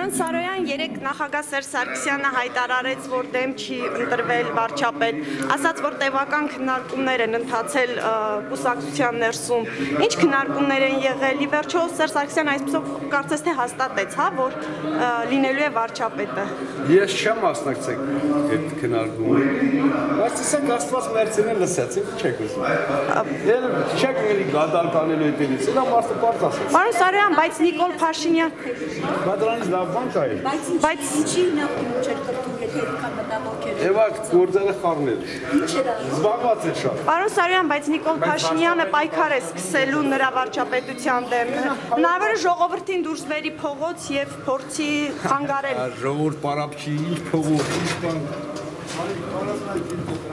Պարոն Սարոյան, երեկ նախագահ Սերժ Սարգսյանը հայտարարեց, որ դեմ չի ընտրվել վարչապետ, ասաց, որ տևական քննարկումներ են ընթացել կուսակցության ներսում։ Ինչ քննարկումներ են եղել, ի վերջո Սերժ Սարգսյանը այսպիսով կարծես թե հաստատեց, հա, որ լինելու է վարչապետը։ Ես չեմ մասնակցել այդ քննարկումներին, բայց ասենք Աստված մերձին է լսած, չեք ուզում։ Էլ չեք էլի գադալ կանելու այդտեղից, դա մարդը պարզ ասեց։ Պարոն Սարոյան, բայց Նիկոլ Փաշինյան Դրանից լավ բան կա է։ Բայց ինչի նախնում չէր կրթում, եթե այդքան մտավորքեր են։ Եվ այդ գործերը խառնել։ Ինչ էր անում։ Զբաղված է շատ։ Պարոն Սարոյան, բայց Նիկոլ Փաշինյանը պայքար է սկսելու նրա վարչապետության դեմ։ Հնարավոր է ժողովրդին դուրս բերի փողոց եւ փորձի խանգարել։ Ժողովուրդ պարապ չի, ինչ փողոց, ինչ բան։